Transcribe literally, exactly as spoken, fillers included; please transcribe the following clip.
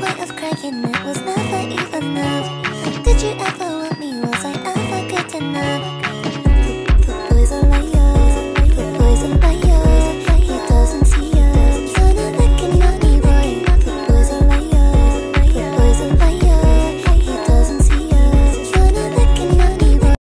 point of crying, it was never even love. Did you ever